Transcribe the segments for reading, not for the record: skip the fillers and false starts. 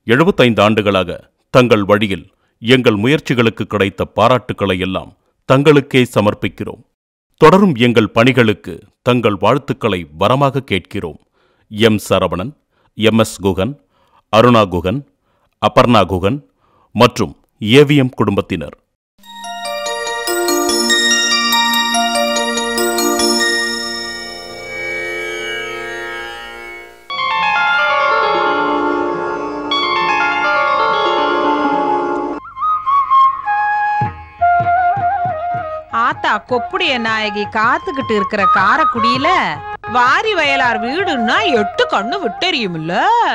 75 ஆண்டுகளாக தங்கள் வழியில் எங்கள் முயற்சிகளுக்கு கிடைத்த பாராட்டுக்களை எல்லாம் தங்களுக்கே சமர்ப்பிக்கிறோம். தொடரும் எங்கள் பணிகளுக்கு தங்கள் வாழ்த்துக்களை வரமாக கேட்கிறோம். M.Saravanan, M.S. குகன், அருணா குகன், அபர்ணா குகன் மற்றும் AVM குடும்பத்தினர். ஆத்தா கொப்புடைய நாயகி காத்துக்கிட்டு இருக்கிற காரக்குடியில வாரி வயலார் வீடுன்னா 8 கண்ணு விட்டெரியும்ல.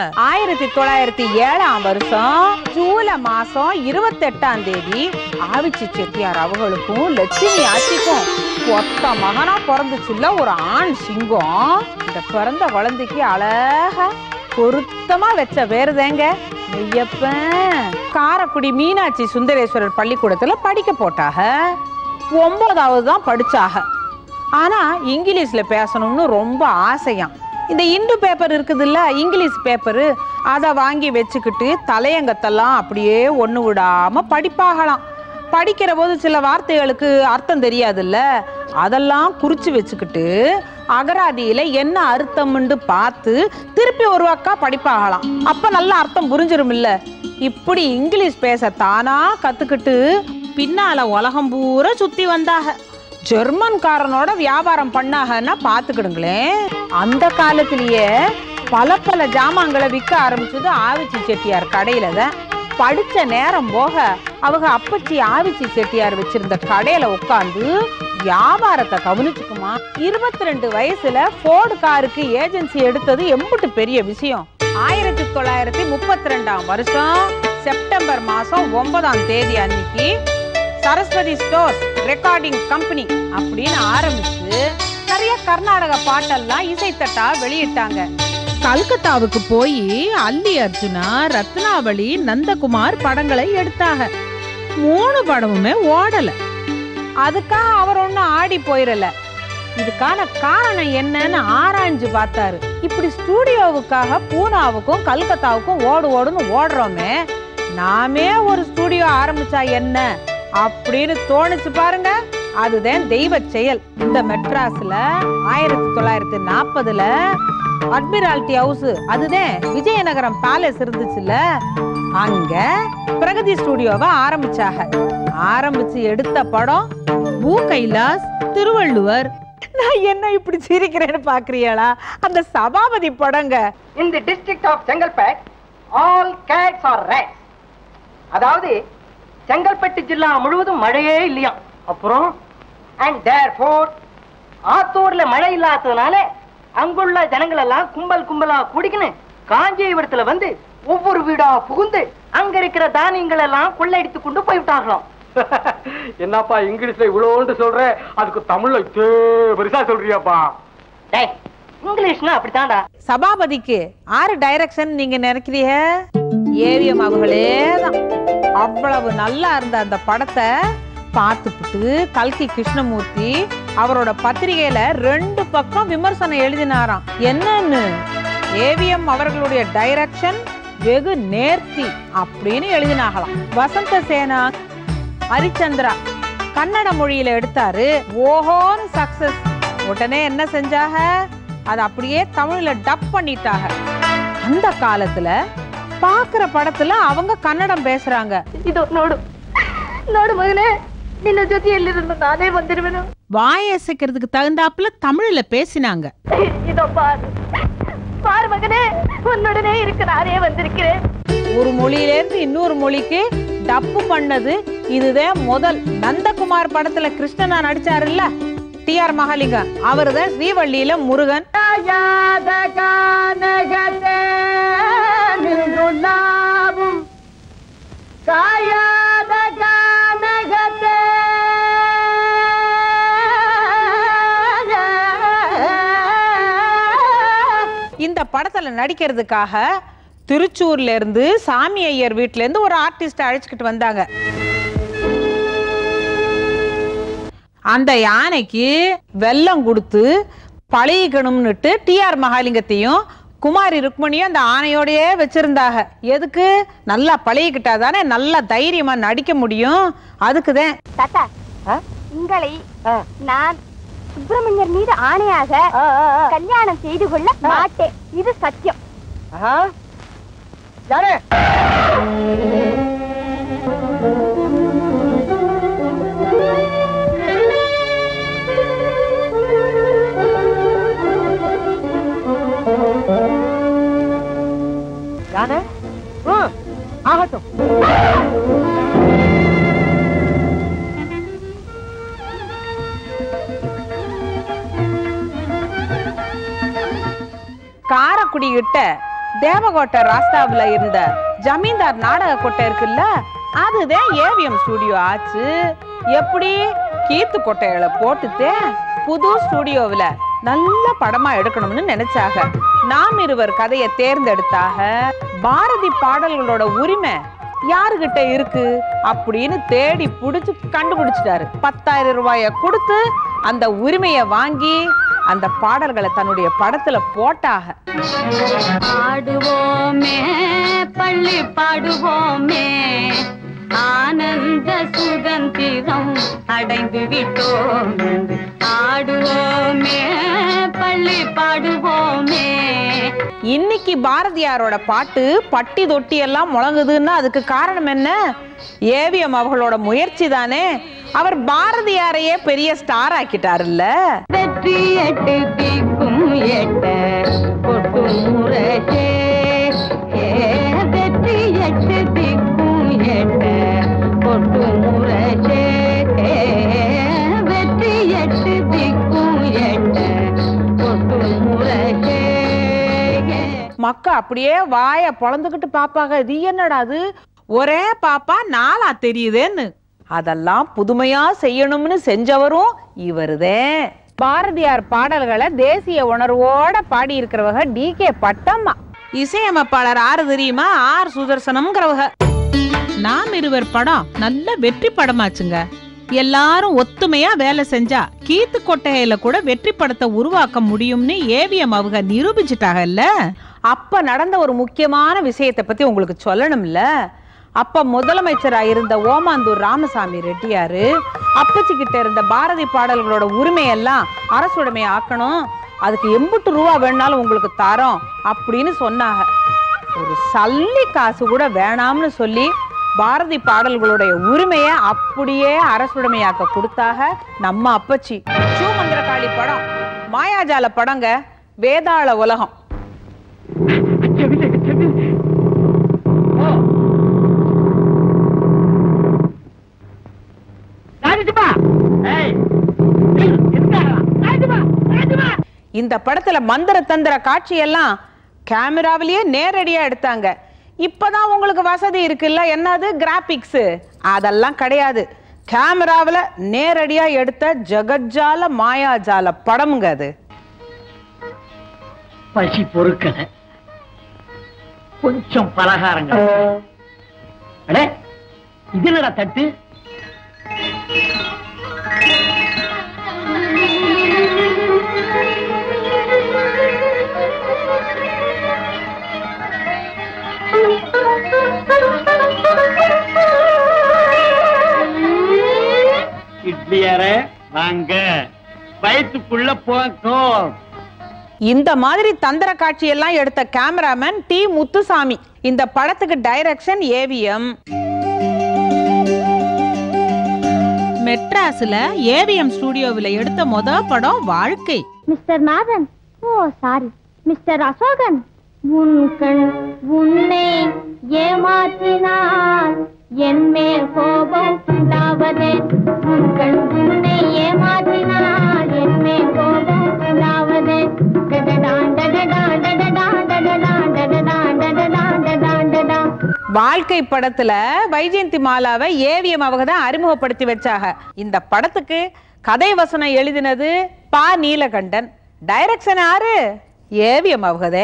1907ஆம் வருஷம் ஜூலை மாசம் 28ஆம் தேதி ஆவிச்சி செட்டியார் அவங்களுக்கும் லட்சுமி ஆட்சிக்கும் ஒத்த மகனா பிறந்துச்சுல்ல ஒரு ஆண் சிங்கம். இந்த பிறந்த குழந்தைக்கு அழகா பொருத்தமா வச்ச பேருதாங்க மெய்யப்பன். காரக்குடி மீனாட்சி சுந்தரேஸ்வரர் பள்ளிக்கூடத்துல படிக்க போட்டாக. 9வது தான் படிச்சாக. ஆனா இங்கிலீஷ்ல பேசணும்னு ரொம்ப ஆசையாம். இந்த இந்து பேப்பர் இருக்குதுல்ல, இங்கிலீஷ் பேப்பரு, அதை வாங்கி வச்சுக்கிட்டு தலையங்கத்தெல்லாம் அப்படியே ஒன்று விடாம படிப்பாகலாம். படிக்கிற போது சில வார்த்தைகளுக்கு அர்த்தம் தெரியாதுல்ல, அதெல்லாம் குறிச்சு வச்சுக்கிட்டு அகராதியில என்ன அர்த்தம்னு பார்த்து திருப்பி ஒரு வாக்கா படிப்பாகலாம். அப்ப நல்ல அர்த்தம் புரிஞ்சிரும் இல்ல. இப்படி இங்கிலீஷ் பேச தானா கத்துக்கிட்டு பின்னால உலகம் பூரா சுத்தி வந்தாக. ஜெர்மன்காரனோட வியாபாரம் பண்ணாகன்னா பாத்துக்கிடுங்களேன். அந்த காலத்திலேயே பல பல ஜாமான்களை விற்க ஆரம்பிச்சது ஆவிச்சி செட்டியார் கடையில தான். படிச்ச நேரம் போக அவங்க அப்பச்சி ஆவிச்சி செட்டியார் வச்சிருந்த கடையில உட்காந்து வியாபாரத்தை கவனிச்சுக்குமா. 22 வயசுல ஃபோர்டு காருக்கு ஏஜென்சி எடுத்தது எம்புட்டு பெரிய விஷயம். 1932ஆம் வருஷம் செப்டம்பர் மாசம் 9ஆம் தேதி அன்னைக்கு சரஸ்வதி ஸ்டோர்ஸ் ரெக்கார்டிங் கம்பெனி அப்படின்னு ஆரம்பிச்சு நிறைய கர்நாடக பாட்டெல்லாம் இசைத்தட்டா வெளியிட்டாங்க. கல்கத்தாவுக்கு போய் அல்லி அர்ஜுனா, ரத்னாவளி, நந்தகுமார் படங்களை எடுத்தாங்க. 3 படமுமே ஓடல. அதுக்காக அவர் ஒன்னும் ஆடி போயிடல. இதுக்கான காரணம் என்னன்னு ஆராய்ஞ்சு பார்த்தாரு. இப்படி ஸ்டூடியோவுக்காக பூனாவுக்கும் கல்கத்தாவுக்கும் ஓடுன்னு ஓடுறோமே, நாமே ஒரு ஸ்டூடியோ ஆரம்பிச்சா என்ன அப்படின்னு தோணுச்சு பாருங்க. அதுதான் தெய்வ செயல். இந்த மெட்ராஸ்ல 1940ல அட்மிரால்டி ஹவுஸ், அதுதான் விஜயநகரம் பேலஸ் இருந்துச்சுல்ல, அங்க பிரகதி ஸ்டூடியோவை ஆரம்பிச்சாங்க. ஆரம்பிச்சு எடுத்த படம் பூ கைலாஸ், திருவள்ளுவர். நான் என்ன இப்படி சிரிக்கிறேன்னு பாக்குறீங்களா? அந்த சபாபதி படங்க. In the district of Chengalpet, all cats are rats. அதாவது செங்கல்பட்டு ஜில்லா முழுவதும் மழையே இல்லையா. அப்புறம் and therefore ஆத்தூர்ல மழை இல்லாததுனால அங்குள்ள ஜனங்கள் எல்லாம் கும்பல் கும்பலா குடிக்கணு காஞ்சிபுரத்துல வந்து ஒவ்வொரு வீடா புகுந்து அங்க இருக்கிற தானியங்கள் எல்லாம் கொள்ளையடித்து கொண்டு போய்விட்டாங்களாம். என்னப்பா இங்கிலீஷ்ல இவ்வளோன்னு சொல்ற, அதுக்கு தமிழ்ல பெருசா சொல்றியாப்பா? இங்கிலீஷ்னா அப்படித்தான்டா. சபாபதிக்கு 6 டைரக்ஷன் நீங்க நினைக்கிறீங்க? ஏவிஎம் அவங்களே தான். அவ்வளவு நல்லா இருந்த அந்த படத்தை பார்த்துட்டு கல்கி கிருஷ்ணமூர்த்தி அவரோட பத்திரிகையில 2 பக்கம் விமர்சனம் எழுதினாராம். என்னன்னு, ஏவிஎம் அவர்களுடைய டைரக்ஷன் வெகு நேர்த்தி அப்படின்னு எழுதினாகலாம். வசந்த சேனா, ஹரிச்சந்திரா கன்னட மொழியில எடுத்தாரு. ஓஹோன்னு சக்சஸ். உடனே என்ன செஞ்சாக, அதை அப்படியே தமிழ்ல டப் பண்ணிட்டாங்க. அந்த காலத்துல பாக்குற படத்துல அவங்க கன்னடம் பேசுறாங்க. இதோ நோடு நோடு மகனே, நின்ன ஜொதியிலிருந்து நானே வந்துடுவேன். வாயசைக்கிறதுக்கு தகுந்தாப்புல தமிழ்ல பேசினாங்க. இதோ பாரு பாரு மகனே, உன்னுடனே இருக்கு நானே வந்திருக்கிறேன். ஒரு மொழியிலேருந்து இன்னொரு மொழிக்கு டப்பு பண்ணது இதுதான் முதல். நந்தகுமார் படத்துல கிருஷ்ணனா நடிச்சாருல்ல, டி.ஆர். மகாலிங்கம், அவருதான் ஸ்ரீவள்ளியில முருகன். இந்த படத்துல நடிக்கிறதுக்காக திருச்சூர்ல இருந்து சாமி ஐயர் வீட்டுல இருந்து ஒரு ஆர்டிஸ்ட் அழைச்சிக்கிட்டு வந்தாங்க. அந்த யானைக்கு வெல்லம் கொடுத்து பழகிக்கணும்னுட்டு டி.ஆர். மகாலிங்கத்தையும் குமாரி ருக்மணியும் அந்த ஆணையோடயே வச்சிருந்தாக. எதுக்கு? நல்லா பழகிக்கிட்டா தானே நல்லா தைரியமா நடிக்க முடியும். அதுக்குதான். தாத்தா, உங்களை நான் சுப்பிரமணியர் மீது ஆணையாக கல்யாணம் செய்து கொள்ள மாட்டேன். இது சத்தியம். யாரு? யாரு? ஆகட்டும். காரக்குடி கிட்ட தேவகோட்டை ராஸ்தாவுல இருந்த ஜமீன்தார் நாடக கோட்டை இருக்குல்ல, அதுதான் ஏவிஎம் ஸ்டுடியோ ஆச்சு. எப்படி? கீத்து கொட்டைகளை போட்டுத்தே புது ஸ்டுடியோவில் நல்ல படமா எடுக்கணும்னு நினைச்சாக. நாம் இருவர் கதையை தேர்ந்தெடுத்தாக. பாரதி பாடல்களோட உரிமை யாருகிட்ட இருக்கு அப்படின்னு தேடி புடிச்சு கண்டுபிடிச்சிட்டாரு. 10,000 ரூபாய கொடுத்து அந்த உரிமையை வாங்கி அந்த பாடல்களை தன்னுடைய படத்துல போட்டாக. பாடுவோமே பள்ளி பாடுவோமே, ஆனந்த சுதந்திரம் அடைந்து விட்டோம். ஆடுவோமே பள்ளி பாடுவோமே. இன்னைக்கு பாரதியாரோட பாட்டு பட்டி தொட்டி எல்லாம் முழங்குதுன்னா அதுக்கு காரணம் என்ன? ஏவிஎம் அவர்களோட முயற்சி தானே. அவர் பாரதியாரையே பெரிய ஸ்டார் ஆக்கிட்டாருல்ல. வெற்றி எட்டு தீக்கும் எட்ட கொட்டு முரசே, வெற்றி எட்டு தீக்கும் எட்ட கொட்டு முரசே, வெற்றி எட்டு தீக்கும் எட்ட கொட்டு முரசே. மக்கா அப்படியே வாய பொளந்துக்கிட்டு பாப்பாங்க, இது என்னடா அது ஒரே பாப்பா நாளா தெரியுதேன்னு. அதெல்லாம் புதுமையா செய்யணும்னு செஞ்சவரும் இவருதே. பாரதியார் பாடல்களை தேசிய உணர்வோட பாடி இருக்கிறவங்க டி.கே. பட்டம்மா. இசையமைப்பாளர் ஆறு தெரியுமா? ஆர் சுதர்சனம்ங்கிறவங்க. நாம் இருவர் படம் நல்ல வெற்றி படமாச்சுங்க. எல்லாரும் ஒத்துமையா வேலை செஞ்சா கீத்து கொட்டையில கூட வெற்றி படத்தை உருவாக்க முடியும்னு ஏவிஎம் அவங்க நிரூபிச்சுட்டாங்கல்ல. அப்ப நடந்த ஒரு முக்கியமான விஷயத்தை பத்தி உங்களுக்கு சொல்லணும்ல. அப்ப முதலமைச்சரா இருந்த ஓமாந்தூர் ராமசாமி ரெட்டியாரு அப்பச்சி கிட்ட இருந்த பாரதி பாடல்களோட உரிமையெல்லாம் அரசுடைமை ஆக்கணும், அதுக்கு 80 ரூபா வேணாலும் உங்களுக்கு தரோம் அப்படின்னு சொன்னாங்க. ஒரு சல்லி காசு கூட வேணாம்னு சொல்லி பாரதி பாடல்களுடைய உரிமையை அப்படியே அரசுடைமையாக்க கொடுத்தாக நம்ம அப்பச்சி. சூமந்திரகாளி படம் மாயாஜால படங்க, வேதாள உலகம். இந்த படத்துல மந்திர தந்திர காட்சி எல்லாம் கேமராவிலேயே நேரடியா எடுத்தாங்க. இப்பதான் உங்களுக்கு வசதி இருக்குல்ல, என்னது கிராபிக்ஸ், அதெல்லாம் கிடையாது. கேமராவில நேரடியா எடுத்த ஜகஜால மாயாஜால படம்ங்க அது. பசி பொறுக்கல, கொஞ்சம் பலகாரங்கள். இது என்னடா தட்டு? இட்லியார வாங்க, வயிற்றுக்குள்ள போக்கும். இந்த மாதிரி தந்திர காட்சி எல்லாம் எடுத்த கேமராமேன் டி. முத்துசாமி. இந்த படத்துக்கு டைரக்ஷன் ஏவிஎம். மெட்ராஸ்ல ஏவிஎம் ஸ்டுடியோவில் எடுத்த முதல் படம் Vazhkai. Mister Nathan, oh sorry mister Asokan, உன் கண் உன்னை ஏமாற்றினார் என் மேல் கோபம் உண்டாவதே. உன் கண் உன்னை ஏமாற்றினார் என் மேல் கோபம் உண்டாவதே. வாழ்க்கை படத்துல வைஜெயந்தி மாலாவை ஏவிஎம் அவங்க தான் அறிமுகப்படுத்தி வச்சாங்க. இந்த படத்துக்கு கதை வசனம் எழுதினது பா. நீலகண்டன். டைரக்ஷன் யாரு? ஏவிஎம் அவங்கதே.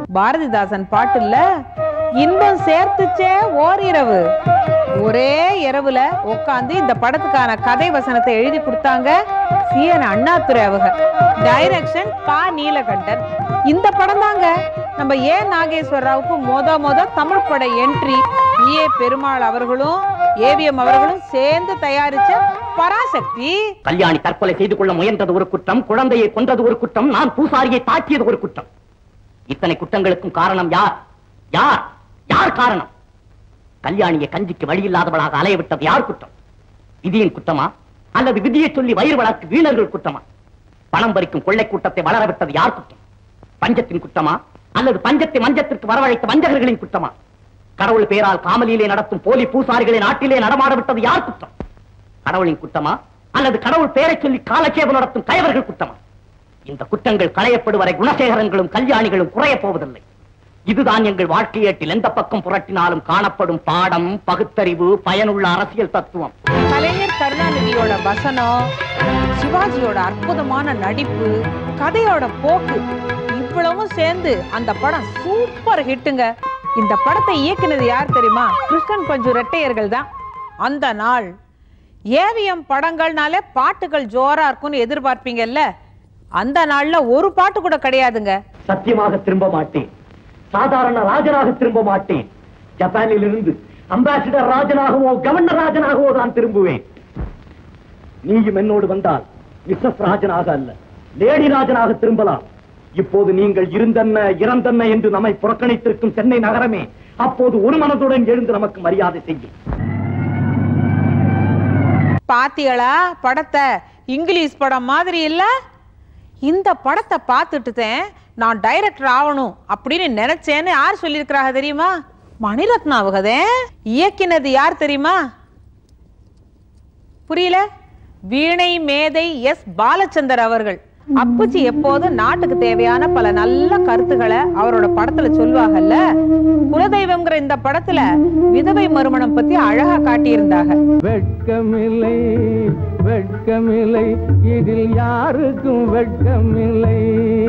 பாரதிதாசன் பாட்டுல இன்பம் சேர்த்துச்சே ஓரிரவு. ஒரே இரவுல உட்காந்து இந்த படத்துக்கான கதை வசனத்தை எழுதி கொடுத்தாங்க C.N. அண்ணாதுரை அவங்க. டைரக்ஷன் பா நீலகண்டன். இந்த படம் தாங்க நம்ம ஏ நாகேஸ்வரராவுக்கு மொத தமிழ் பட என்ட்ரி. ஏ பெருமாள் அவர்களும் AVM அவர்களும் சேர்ந்து தயாரிச்ச பராசக்தி. கல்யாணி தற்கொலை செய்து கொள்ள முயன்றது ஒரு குற்றம், குழந்தையை கொன்றது ஒரு குற்றம், நான் பூசாரியை தாக்கியது ஒரு குற்றம். இத்தனை குற்றங்களுக்கும் காரணம் யார்? யார் யார் காரணம்? கல்யாணியை கஞ்சிக்கு வழி இல்லாதவளாக அலைய விட்டது யார் குற்றம்? விதியின் குற்றமா அல்லது விதியை சொல்லி வயிறு வளர்க்கு வீணர்கள் குற்றமா? பணம் பறிக்கும் கொள்ளை கூட்டத்தை வளர விட்டது யார் குற்றம்? பஞ்சத்தின் குற்றமா அல்லது பஞ்சத்தை மஞ்சத்திற்கு வரவழைத்த வஞ்சகர்களின் குற்றமா? கடவுள் பேரால் காமலியிலே நடத்தும் போலி பூசாரிகளை நாட்டிலே நடமாட விட்டது யார் குற்றம்? கடவுளின் குற்றமா அல்லது கடவுள் பேரை சொல்லி காலட்சேபம் நடத்தும் கயவர்கள் குற்றமா? இந்த குற்றங்கள் களையப்படுவரை குணசேகரங்களும் கல்யாணிகளும் குறைய போவதில்லை. இதுதான் எங்கள் வாழ்க்கையேட்டில் எந்த பக்கம் புரட்டினாலும் காணப்படும் பாடம், பகுத்தறிவு, பயனுள்ள அரசியல் தத்துவம். கலைஞர் கருணாநிதியோட வசனம், சிவாஜியோட அற்புதமான நடிப்பு, கதையோட போக்கு இவ்வளவும் சேர்ந்து அந்த படம் சூப்பர் ஹிட்டுங்க. இந்த படத்தை இயக்குனது யார் தெரியுமா? கிருஷ்ணன் பஞ்சு ரெட்டையர்கள் தான். அந்த நாள் AVM படங்கள்னாலே பாட்டுகள் ஜோரா இருக்கும்னு எதிர்பார்ப்பீங்கல்ல, அந்த நாள்ல ஒரு பாட்டு கூட கிடையாதுங்க. சத்தியமாக திரும்ப மாட்டேன், சாதாரண ராஜனாக திரும்ப மாட்டேன். ஜப்பானில் இருந்து அம்பாசிடர் ராஜனாகவோ கவர்னர் ராஜனாகவோ தான் திரும்புவேன். நீயும் என்னோடு வந்தால் மிஸ்ஸஸ் ராஜனாக அல்ல, லேடி ராஜனாக திரும்பலாம். இப்போது நீங்கள் இருந்தன்ன இறந்தன்ன என்று நம்மை புறக்கணித்திருக்கும் சென்னை நகரமே அப்போது ஒரு மனதுடன் எழுந்து நமக்கு மரியாதை செய்யும். பாத்திகளா படத்தை? இங்கிலீஷ் படம் மாதிரி இல்ல. இந்த படத்தை பார்த்துட்டு நான் டைரக்டர் ஆகணும் அப்படின்னு நினைச்சேன்னு யார் சொல்லியிருக்கிறாங்க தெரியுமா? மணிரத்னா அவகதே. இயக்கினது யார் தெரியுமா? புரியல? வீணை மேதை S. பாலச்சந்தர் அவர்கள். அப்புச்சி எப்போதும் நாட்டுக்கு தேவையான பல நல்ல கருத்துக்களை அவரோட படத்துல சொல்லுவாங்கல்ல. குலதெய்வம்ங்கிற இந்த படத்துல விதவை மறுமணம் பத்தி அழகா காட்டியிருந்தாங்க. வெட்கமில்லை வெட்கமில்லை இதில் யாருக்கும் வெட்கமில்லை,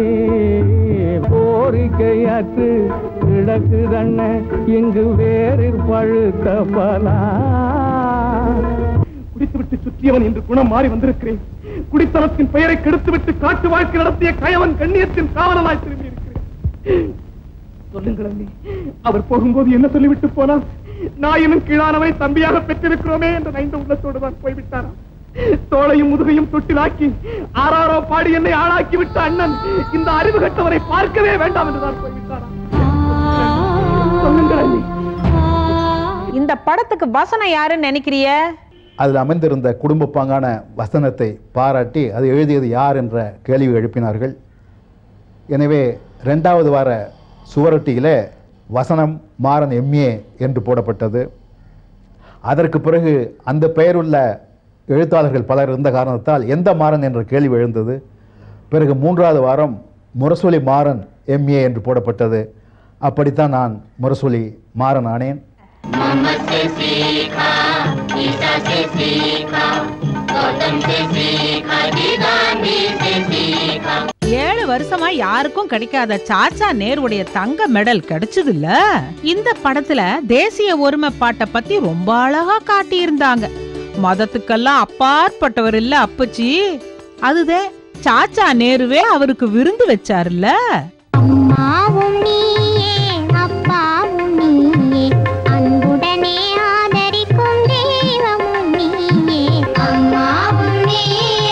கோரிக்கையாற்று கிடக்குதண்ண இங்கு வேறில் பழுத்த பலா. குடித்துவிட்டு சுற்றியவன் என்று குணம் மாறி வந்திருக்கிறேன். குடித்தனத்தின் பெயரை கெடுத்துவிட்டு காட்டு வாழ்க்கை நடத்திய கயவன் கண்ணியத்தின் காவலனாய் திரும்பி இருக்கிறேன். சொல்லுங்கள் அண்ணி, அவர் போகும்போது என்ன சொல்லிவிட்டு போனார்? நாயினும் கீழானவரை தம்பியாக பெற்றிருக்கிறோமே என்ற நைந்த உள்ளத்தோடு தான் போய்விட்டாரா? தோளையும் முதுகையும் தொட்டிலாக்கி ஆறாரோ பாடி என்னை ஆளாக்கி விட்ட அண்ணன் இந்த அறிவு கட்டவரை பார்க்கவே வேண்டாம் என்றுதான் போய்விட்டாரா? சொல்லுங்கள் அண்ணி. இந்த படத்துக்கு வசனம் யாருன்னு நினைக்கிறிய? அதில் அமைந்திருந்த குடும்ப பாங்கான வசனத்தை பாராட்டி அது எழுதியது யார் என்ற கேள்வி எழுப்பினார்கள். எனவே 2வது வார சுவரொட்டியிலே வசனம் மாறன் M.A. என்று போடப்பட்டது. அதற்கு பிறகு அந்த பெயருள்ள எழுத்தாளர்கள் பலர் இருந்த காரணத்தால் எந்த மாறன் என்ற கேள்வி எழுந்தது. பிறகு 3வது வாரம் முரசொலி மாறன் M.A. என்று போடப்பட்டது. அப்படித்தான் நான் முரசொலி மாறன் ஆனேன். 7 வருஷமா யாருக்கும் கிடைக்காத சாச்சா நேருடைய தங்க மெடல் கிடைச்சது இல்ல. இந்த படத்துல தேசிய ஒருமைப்பாட்டை பத்தி ரொம்ப அழகா காட்டி இருந்தாங்க. மதத்துக்கெல்லாம் அப்பாற்பட்டவர் இல்ல அப்புச்சி. அதுதே சாச்சா நேருவே அவருக்கு விருந்து வச்சாருல்ல. அம்மாவும் நீயே அப்பாவும் நீயே அன்புடனே ஆதரிக்கும் தெய்வமும் நீயே. அம்மாவும் நீயே.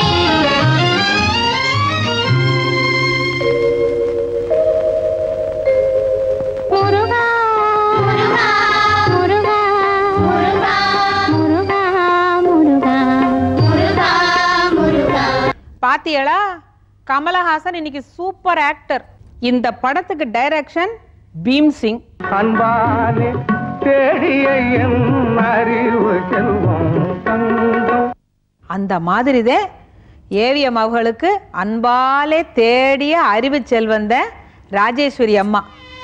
முருகா முருகா முருகா முருகா முருகா முருகா முருகா முருகா. பாத்தியளா? கமலஹாசன் இன்னைக்கு சூப்பர் ஆக்டர். இந்த படத்துக்கு டைரக்ஷன் பீம் சிங். அன்பாலே தேடிய என் அறிவு செல்வம் தங்கம். அந்த மாதிரிதே AVM அவர்களுக்கு அன்பாலே தேடிய அறிவு செல்வந்த ராஜேஸ்வரி அம்மா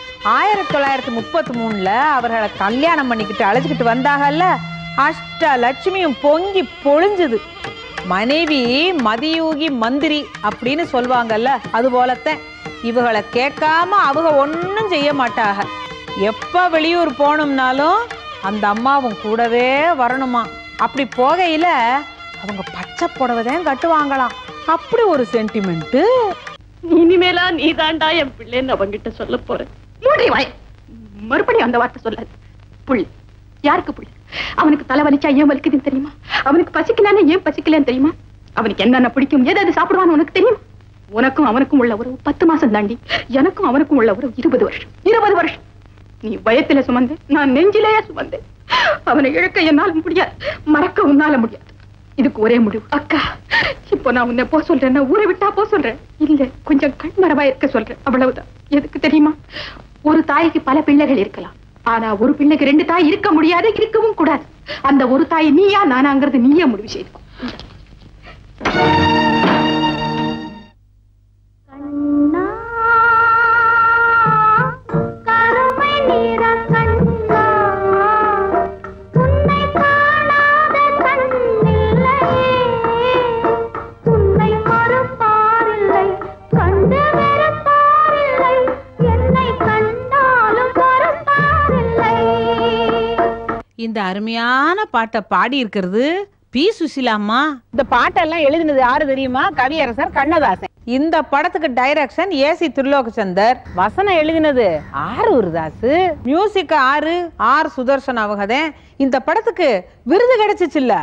1933ல அவர்களை கல்யாணம் பண்ணிக்கிட்டு அழைச்சிக்கிட்டு வந்தாங்கல்ல. அஷ்டலட்சுமியும் பொங்கி பொழிஞ்சுது. மனைவி மதியூகி மந்திரி அப்படின்னு சொல்லுவாங்கல்ல, அது போலத்தான் இவகளை கேட்காம அவங்க ஒன்னும் செய்ய மாட்டாக. எப்ப வெளியூர் போகணும்னாலும் அந்த அம்மாவும் கூடவே வரணுமா. அப்படி போகையில அவங்க பச்சை புடவைதான் கட்டுவாங்களாம். அப்படி ஒரு சென்டிமெண்ட். இனிமேலா நீ தாண்டா என் பிள்ளைன்னு அவங்கிட்ட சொல்ல போறேன். மறுபடியும் அந்த வார்த்தை சொல்லாது. புள்ளி யாருக்கு புள்ளி? அவனுக்கு தலை வலிச்சா ஏன் வலிக்குதுன்னு தெரியுமா? அவனுக்கு பசிக்கலான்னு ஏன் பசிக்கலன்னு தெரியுமா? அவனுக்கு என்னென்ன பிடிக்கும், எதாவது சாப்பிடுவான்னு உனக்கு தெரியுமா? உனக்கும் அவனுக்கும் உள்ள உறவு 10 மாசம் தாண்டி, எனக்கும் அவனுக்கும் உள்ள உறவு 20 வருஷம். 20 வருஷம் நீ பயத்துல சுமந்து, நான் நெஞ்சிலேயே சுமந்தேன். அவனை இழக்க என்னால முடியாது, மறக்க உன்னால முடியாது. இதுக்கு ஒரே முடிவு. அக்கா, இப்போ நான் உன்னை போ சொல்றேன், ஊரை விட்டா போ சொல்றேன். இல்ல, கொஞ்சம் கண்மரவா இருக்க சொல்றேன், அவ்வளவுதான். எதுக்கு தெரியுமா? ஒரு தாய்க்கு பல பிள்ளைகள் இருக்கலாம், ஆனா ஒரு பிள்ளைக்கு 2 தாய் இருக்க முடியாது, இருக்கவும் கூடாது. அந்த ஒரு தாய் நீயா நானாங்கிறது நீயே முடிவு செய்து. இந்த அருமையான பாட்டை பாடி இருக்கிறது பி. சுசிலா அம்மா. இந்த பாட்டெல்லாம் எழுதினது யாரு தெரியுமா? கவியரசர் கண்ணதாசன். இந்த படத்துக்கு டைரக்ஷன் ஏசி திருலோகச்சந்தர். வசனம் எழுதினது ஆரூர்தாஸ். மியூசிக் ஆர் சுதர்சன் அவகதே. இந்த படத்துக்கு விருது கிடைச்சிச்சுல்ல.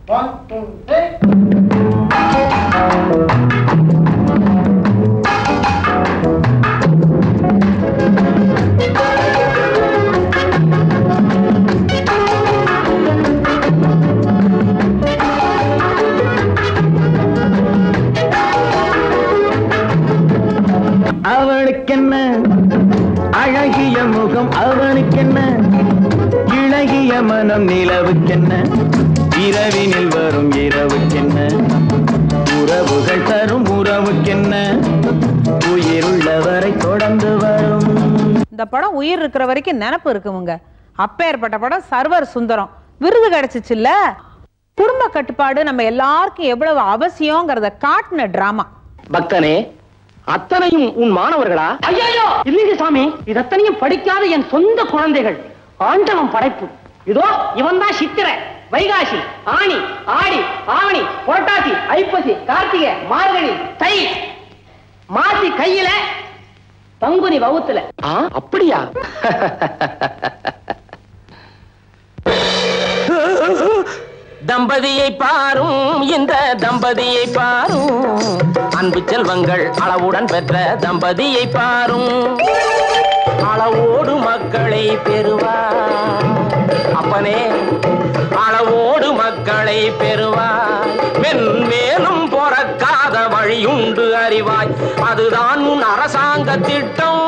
அவனுக்கென்ன அழகிய முகம், அவனுக்கென்ன இளகிய மனம், நிலவுக்கென்ன இரவினில் வரும் இரவுக்கென்ன உறவுகள் தரும் உறவுக்கென்ன உயிருள்ளவரை தொடர்ந்து வரும். இந்த படம் உயிர் இருக்கிற வரைக்கும் நினப்பு இருக்குமுங்க. அப்பேற்பட்ட படம் சர்வர் சுந்தரம். விருது கிடைச்சிச்சுல்ல. குடும்ப கட்டுப்பாடு நம்ம எல்லாருக்கும் எவ்வளவு அவசியம்ங்கிறத காட்டின டிராமா. பக்தனே, அத்தனையும் உன் மாணவர்களா? ஐயோ இல்லைங்க சாமி, இது அத்தனையும் படிக்காத என் சொந்த குழந்தைகள். ஆண்டவன் படைப்பு. இதோ இவன் தான் சித்திரை, வைகாசி, ஆனி, ஆடி, ஆவணி, புரட்டாசி, ஐப்பசி, கார்த்திகை, மார்கழி, தை, மாசி கையில, பங்குனி வவுத்துல. அப்படியா? தம்பதியை பாரும், இந்த தம்பதியை பாரும், அன்பு செல்வங்கள் அளவுடன் பெற்ற தம்பதியை பாரும். அளவோடு மக்களை பெறுவார் அப்பனே, அளவோடு மக்களை பெறுவார். மென்மேலும் பொறக்காத வழியுண்டு அறிவாய், அதுதான் உன் அரசாங்க திட்டம்.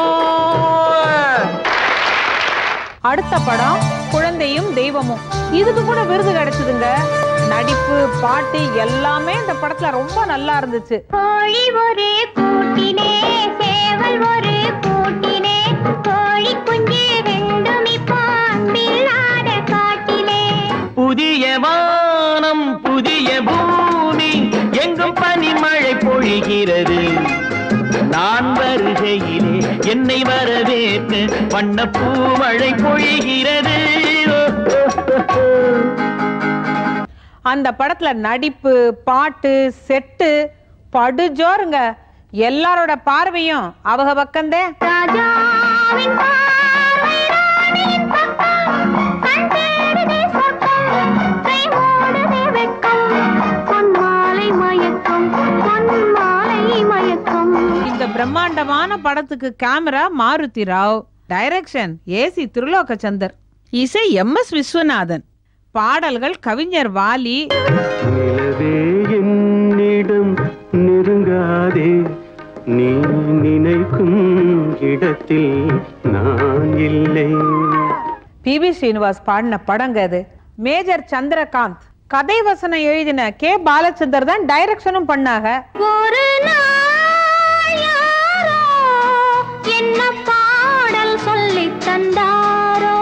அடுத்த படம் குழந்தையும் தெய்வமும். இதுக்கு கூட விருது கிடைச்சதுங்க. நடிப்பு, பாட்டு எல்லாமே இந்த படத்துல ரொம்ப நல்லா இருந்துச்சு. கோழி ஒரு கூட்டினே, சேவல் ஒரு கூட்டினே, கோழி குஞ்சு ரெண்டும் இப்போ அன்பில்லாத காட்டிலே. புதிய வானம், புதிய பூமி, எங்கும் பனிமழை பொழிகிறது. நான் வருகையிலே என்னை வரவேற்று வண்ண பூமழை பொழிகிறது. அந்த படத்துல நடிப்பு, பாட்டு, செட்டு படுஜோருங்க. எல்லாரோட பார்வையும் அவங்க பக்கந்தே. ராஜாவின் பார்வை ராணியின் பக்கம், கண் தேடுதே சொர்க்கம், கை மூடுதே வெட்கம், பொன்மாலை மயக்கம், பொன்மாலை மயக்கம். இந்த பிரம்மாண்டமான படத்துக்கு camera Maruthi Rao, direction A C Tirulokchandar, இசை எம்.எஸ். விஸ்வநாதன், பாடல்கள் கவிஞர் வாலி. நிலவே என்னிடம் நெருங்காதே, நீ நினைக்கும் இடத்தில் நான் இல்லை. பி.வி. ஸ்ரீனிவாஸ் பாடின படங்க அது. மேஜர் சந்திரகாந்த் கதை வசனம் எழுதின கே. பாலச்சந்தர் தான் டைரக்ஷனும் பண்ணாங்க. ஒரு நாள் யாரோ என்ன பாடல் சொல்லி தந்தாரோ.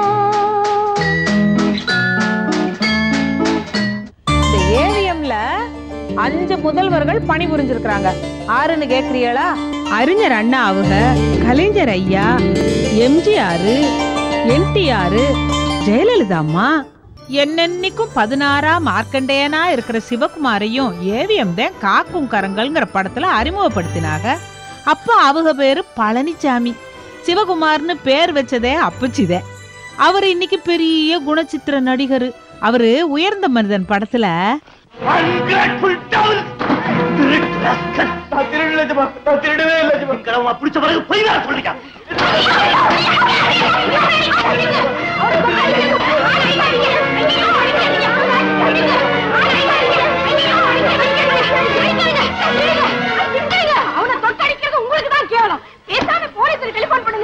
இந்த ஏவிஎம்ல 5 முதல்வர்கள் பணிபுரிஞ்சிருக்கிறாங்க. 6ன்னு கேக்குறீங்களா? அறிஞர் அண்ணா அவங்க, கலைஞர் ஐயா, எம்ஜிஆர், என்டிஆர், ஜெயலலிதா அம்மா, என்னன்னைக்கும் 16ஆம் மார்க்கண்டேயனா இருக்கிற சிவகுமாரையும் ஏவிஎம் தான் காக்கும் கரங்கள்ங்கிற படத்துல அறிமுகப்படுத்தினாங்க. அப்ப அவங்க பேரு பழனிசாமி. சிவகுமார்னு பேர் வச்சதே அப்பச்சிதே. அவர் இன்னைக்கு பெரிய குணச்சித்திர நடிகர். அவரு உயர்ந்த மனிதன் படத்துல அவனை தொட்டடிக்கிறது உங்களுக்கு தான் கேவலம். பேசாம போலீஸுக்கு டெலிபோன் பண்ணுங்க.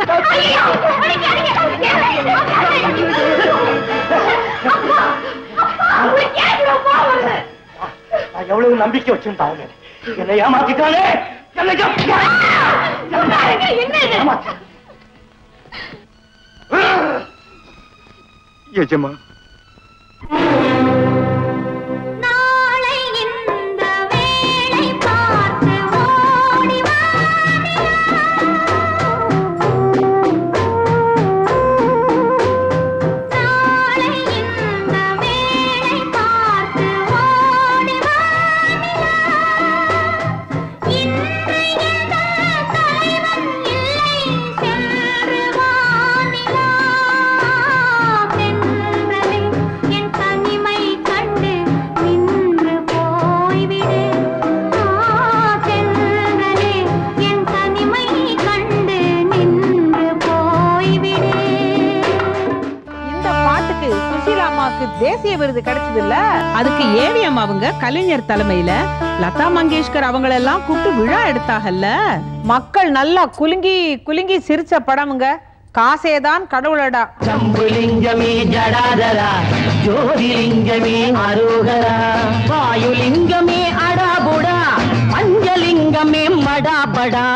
எவ்வளவு நம்பிக்கை வச்சிருந்தாங்க, என்னை ஏமாத்திட்டானே. எஜமா தேசிய விருது கிடைச்சது இல்ல, அதுக்கு ஏவிஎம் அவங்க கலைஞர் தலைமையில லதா மங்கேஷ்கர் அவங்களெல்லாம் கூப்பிட்டு விழா எடுத்தாகல்ல. மக்கள் நல்லா குலுங்கி குலுங்கி சிரிச்ச படமுங்க. காசேதான் கடவுளடா. சம்புலிங்கமே ஜடாதரா, ஜோதிலிங்கமே அரோகரா, வாயுலிங்கமே அடாபுடா, பஞ்சலிங்கமே மடாபடா,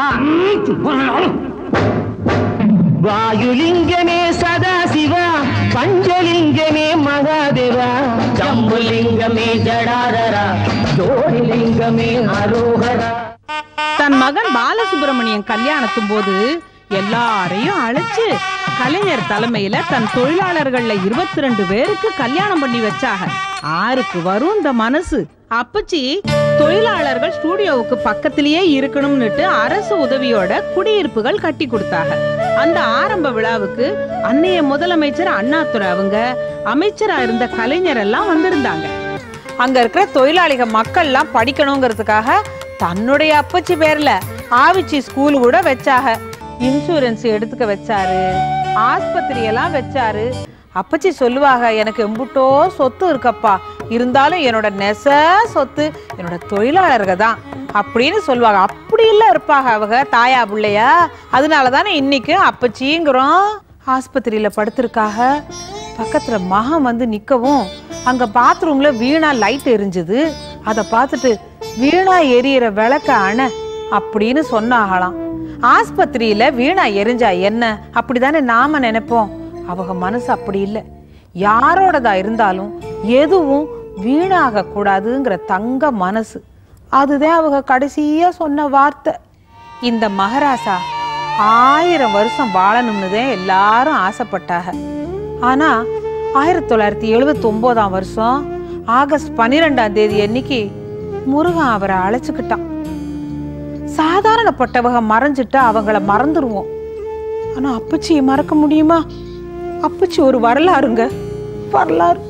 வாயுலிங்கமே சதாசிவா, பஞ்சலிங்கமே மகாதேவா, ஜம்புலிங்கமே ஜடாதரா, ஜோதிலிங்கமே அரோகரா. தன் மகன் பாலசுப்ரமணியன் கல்யாணத்தும் போது எல்லாரையும் அழைச்சு கலைஞர் தலைமையில தன் தொழிலாளர்கள்ல 22 பேருக்கு கல்யாணம் பண்ணி வச்சாங்க. ஆருக்கு வரும் இந்த மனசு? அப்பச்சி தொழிலாளர்கள் ஸ்டூடியோவுக்கு பக்கத்திலேயே இருக்கணும்னுட்டு அரசு உதவியோட குடியிருப்புகள் கட்டி கொடுத்தாங்க. அந்த ஆரம்ப விழாவுக்கு அன்னைய முதலமைச்சர் அண்ணாதுரை அவங்க, அமைச்சரா இருந்த கலைஞர் எல்லாம் வந்திருந்தாங்க. அங்க இருக்கிற தொழிலாளிகள் மக்கள் எல்லாம் படிக்கணுங்கிறதுக்காக தன்னுடைய அப்பச்சி பேர்ல ஆவிச்சி ஸ்கூல் கூட வச்சாக. இன்சூரன்ஸ் எடுத்துக்க வச்சாரு, ஆஸ்பத்திரி எல்லாம் வச்சாரு. அப்பச்சி சொல்லுவாங்க, எனக்கு எம்புட்டோ சொத்து இருக்கப்பா, இருந்தாலும் என்னோட நெச சொத்து என்னோட தொழிலாளர்கள் தான் அப்படின்னு சொல்லுவாங்க. அப்படி இல்ல இருப்பாங்க அவங்க தாயா பிள்ளையா. அதனாலதானே இன்னைக்கு அப்பச்சிங்கிறோம். ஆஸ்பத்திரியில படுத்திருக்காக. பக்கத்துல மகன் வந்து நிக்கவும் அங்க பாத்ரூம்ல வீணா லைட் எரிஞ்சுது. அதை பார்த்துட்டு வீணா எரியற விளக்க அணை அப்படின்னு சொன்னாகலாம். ஆஸ்பத்திரியில வீணா எரிஞ்சா என்ன அப்படிதானே நாம நினைப்போம். அவங்க மனசு அப்படி இல்லை. யாரோடதா இருந்தாலும் எதுவும் வீணாக கூடாதுங்கிற தங்க மனசு. அதுதான் அவங்க கடைசியா சொன்ன வார்த்தை. இந்த மகாராசா 1000 வருஷம் வாழணும்னுதான் எல்லாரும் ஆசைப்பட்டாங்க. ஆனா 1979ஆம் வருஷம் ஆகஸ்ட் 12ஆம் தேதி அன்னைக்கு முருகன் அவரை அழைச்சுக்கிட்டான். சாதாரணப்பட்டவங்க மறைஞ்சிட்டா அவங்கள மறந்துடுவோம். ஆனா அப்பச்சியை மறக்க முடியுமா? அப்பச்சி ஒரு வரலாறுங்க, வரலாறு.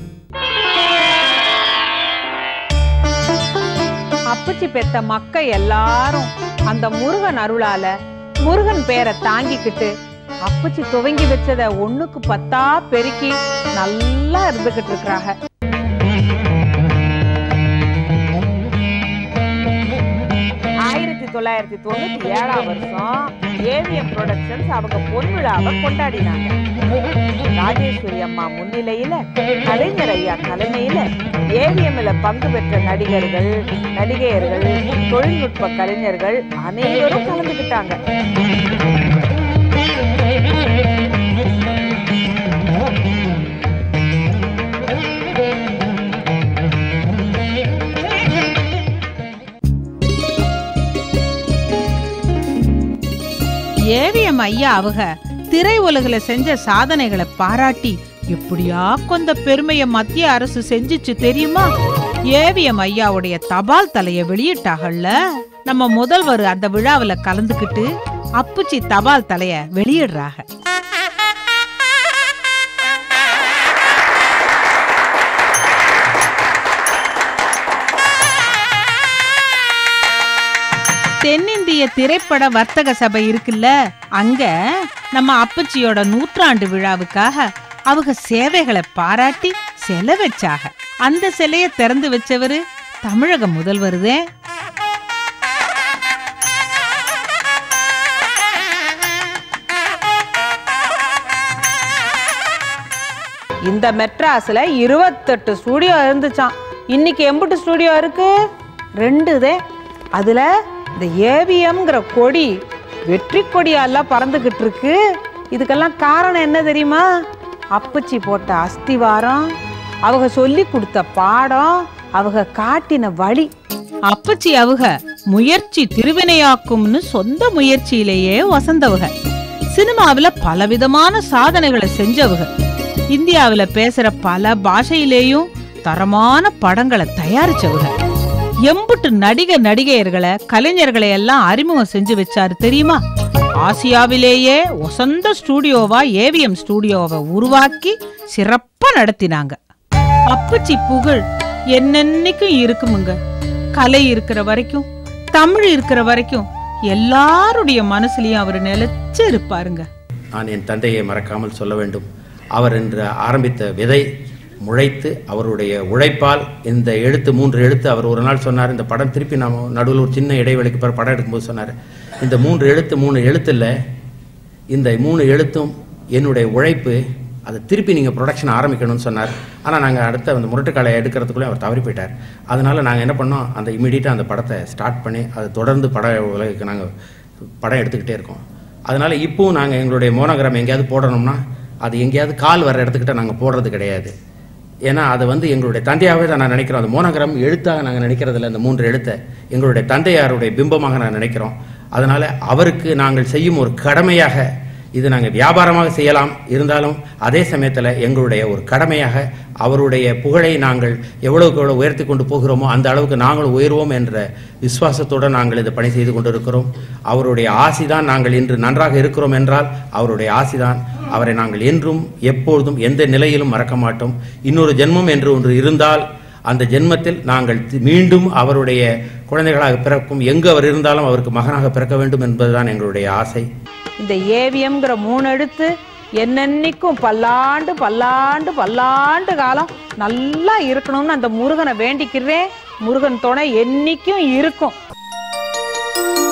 அப்பச்சி பெத்த மக்க எல்லாரும் அந்த முருகன் அருளால முருகன் பேரை தாங்கிக்கிட்டு அப்பச்சி துவங்கி வச்சத 1க்கு 10ஆ பெருக்கி நல்லா இருந்துகிட்டு இருக்கிறாங்க. 1997ஆம் வருஷம் ஏவிஎம் புரொடக்ஷன்ஸ் அவங்க பொன்விழாவை கொண்டாடினாங்க. ராஜேஸ்வரி அம்மா முன்னிலையில, கலைஞர் ஐயா தலைமையில ஏவிஎம்ல பங்கு பெற்ற நடிகர்கள், நடிகையர்கள், தொழில்நுட்ப கலைஞர்கள் அனைவரும் கலந்துக்கிட்டாங்க. AVM ஐயா அவங்க திரை உலகில செஞ்ச சாதனைகளை பாராட்டி எப்படியா கொஞ்ச பெருமையை மத்திய அரசு செஞ்சுச்சு தெரியுமா? AVM ஐயாவுடைய தபால் தலைய வெளியிட்டாகல்ல, நம்ம முதல்வர் அந்த விழாவில கலந்துக்கிட்டு அப்புச்சி தபால் தலைய வெளியிடுறாங்க. தென்னிந்திய திரைப்பட வர்த்தக சபை இருக்குல்ல, அங்க நம்ம அப்பச்சியோட 100ஆண்டு விழாவுக்காக அவங்க சேவைகளை பாராட்டி சிலை வச்சாக. அந்த சிலையை திறந்து வச்சவரு தமிழக முதல்வருதே. இந்த மெட்ராஸ்ல 28 ஸ்டூடியோ இருந்துச்சான். இன்னைக்கு எம்புட்டு ஸ்டூடியோ இருக்கு? 2 அதுல இந்த AVMங்கிற கொடி வெற்றி கொடியெல்லாம் பறந்துகிட்டு இருக்கு. இதுக்கெல்லாம் காரணம் என்ன தெரியுமா? அப்பச்சி போட்ட அஸ்திவாரம், அவங்க சொல்லி கொடுத்த பாடம், அவங்க காட்டின வழி. அப்பச்சி அவங்க முயற்சி திருவினையாக்கும்னு சொந்த முயற்சியிலேயே வசந்தவங்க. சினிமாவில பலவிதமான சாதனைகளை செஞ்சவங்க. இந்தியாவில பேசுற பல பாஷையிலேயும் தரமான படங்களை தயாரிச்சவங்க. எம்புட்டு நடிகையர்களை கலைஞர்களை எல்லாம் அறிமுகம் செஞ்சு வச்சாரு தெரியுமா? ஆசியாவிலேயே வசந்த ஸ்டூடியோவா AVM ஸ்டூடியோவை உருவாக்கி சிறப்பா நடத்தினாங்க. அப்பச்சி புகழ் என்னன்னைக்கும் இருக்குமுங்க. கலை இருக்கிற வரைக்கும், தமிழ் இருக்கிற வரைக்கும் எல்லாருடைய மனசுலயும் அவர் நிலைச்சு இருப்பாருங்க. நான் என் தந்தையை மறக்காமல் சொல்ல வேண்டும். அவர் என்று ஆரம்பித்த விதை முளைத்து அவருடைய உழைப்பால் இந்த எழுத்து 3 எழுத்து அவர் ஒரு நாள் சொன்னார். இந்த படம் திருப்பி நாம் நடுவில் ஒரு சின்ன இடைவெளிக்கு பிறகு படம் எடுக்கும்போது சொன்னார், இந்த 3 எழுத்து இல்லை, இந்த 3 எழுத்தும் என்னுடைய உழைப்பு, அதை திருப்பி நீங்கள் ப்ரொடக்ஷன் ஆரம்பிக்கணும்னு சொன்னார். ஆனால் நாங்கள் அடுத்த அந்த முரட்டுக்காலை எடுக்கிறதுக்குள்ளே அவர் தவறி போயிட்டார். அதனால் நாங்கள் என்ன பண்ணோம், அந்த இமீடியட்டாக அந்த படத்தை ஸ்டார்ட் பண்ணி அதை தொடர்ந்து உலகுக்கு நாங்கள் படம் எடுத்துக்கிட்டே இருக்கோம். அதனால் இப்போவும் நாங்கள் எங்களுடைய மோனோகிராம் எங்கேயாவது போடணும்னா அது எங்கேயாவது கால் வர இடத்துக்கிட்ட நாங்கள் போடுறது கிடையாது. ஏன்னா அதை எங்களுடைய தந்தையாகவே தான் நான் நினைக்கிறோம். அந்த மோனோகிராம் எழுத்தாக நாங்கள் நினைக்கிறதில்ல, அந்த 3 எழுத்தை எங்களுடைய தந்தையாருடைய பிம்பமாக நான் நினைக்கிறோம். அதனால் அவருக்கு நாங்கள் செய்யும் ஒரு கடமையாக, இது நாங்கள் வியாபாரமாக செய்யலாம், இருந்தாலும் அதே சமயத்தில் எங்களுடைய ஒரு கடமையாக அவருடைய புகழை நாங்கள் எவ்வளவுக்கு எவ்வளோ உயர்த்தி கொண்டு போகிறோமோ அந்த அளவுக்கு நாங்கள் உயர்வோம் என்ற விசுவாசத்தோடு நாங்கள் இந்த பணி செய்து கொண்டு இருக்கிறோம். அவருடைய ஆசிதான் நாங்கள் இன்று நன்றாக இருக்கிறோம் என்றால் அவருடைய ஆசிதான். அவரை நாங்கள் என்றும் எப்பொழுதும் எந்த நிலையிலும் மறக்க மாட்டோம். இன்னொரு ஜென்மம் என்று ஒன்று இருந்தால் அந்த ஜென்மத்தில் நாங்கள் மீண்டும் அவருடைய குழந்தைகளாக பிறக்கும், எங்கு அவர் இருந்தாலும் அவருக்கு மகனாக பிறக்க வேண்டும் என்பதுதான் எங்களுடைய ஆசை. இந்த AVMங்கிற 3 எழுத்து என்னன்னைக்கும் பல்லாண்டு பல்லாண்டு பல்லாண்டு காலம் நல்லா இருக்கணும்னு அந்த முருகனை வேண்டிக்கிறேன். முருகன் துணை என்னைக்கும் இருக்கும்.